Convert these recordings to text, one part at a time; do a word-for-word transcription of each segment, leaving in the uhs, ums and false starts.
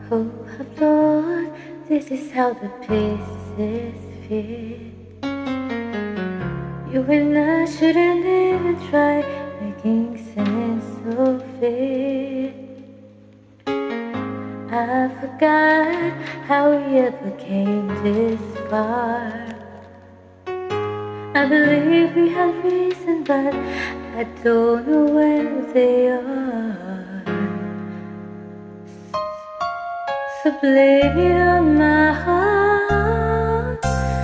Oh, Lord, this is how the pieces fit. You and I shouldn't even try making sense of it. I forgot how we ever came this far. I believe we had reason, but I don't know where they are. So blame it on my heart.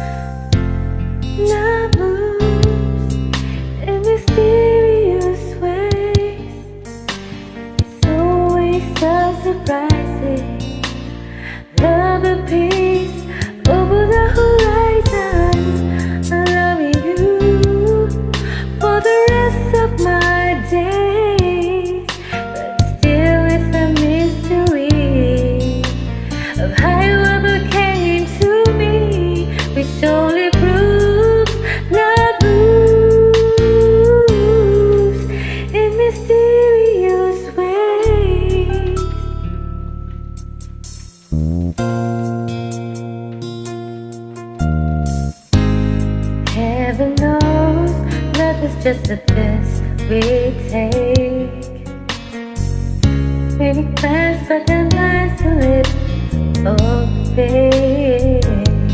Love moves in mysterious ways. It's always so surprising. Love appears over the horizon. I love you for the rest of my days, but still it's a mystery of how you ever came to me, which only proves love moves in mysterious ways. Heaven knows love is just the best we take. We make plans, but the lines to live of faith.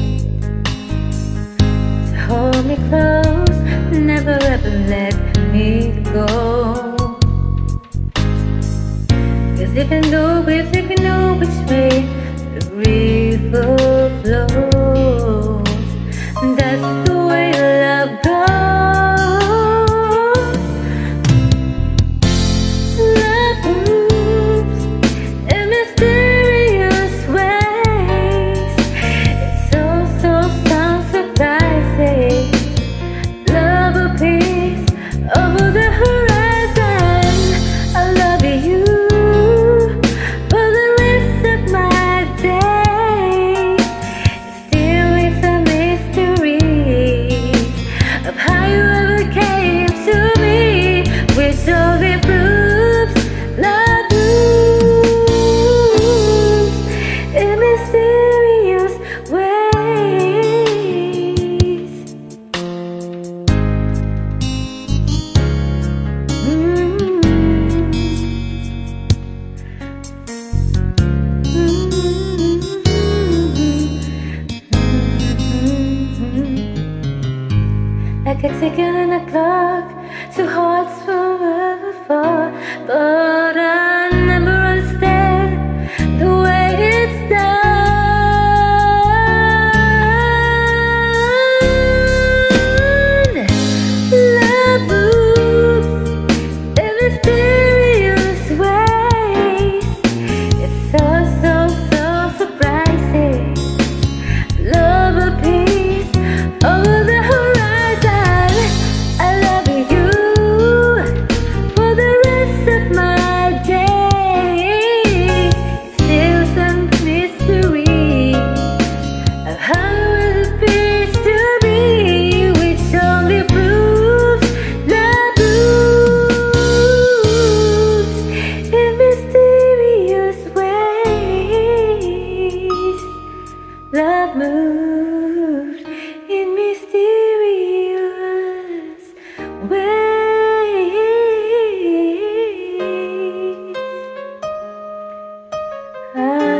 So hold me close, never ever let me go. Cause even though we think we know which way the river flows, that's the way love goes. Love moves in mysterious ways. It's so, so, so surprising. Love appears over the horizon. I love you for the rest of my days. Still it's a mystery of how you ever came to me, which only proves love moves in mysterious ways. Mm-hmm. Like a ticket in a clock, two hearts forever far, but I never understand the way it's done. Love moves in mysterious ways. It's so, so, so surprising. Love appears over the horizon. I love you for the rest of my days. Still some mystery of how it appears to be, which only proves love moves in mysterious ways. Love moves in mysterious ways. Ah.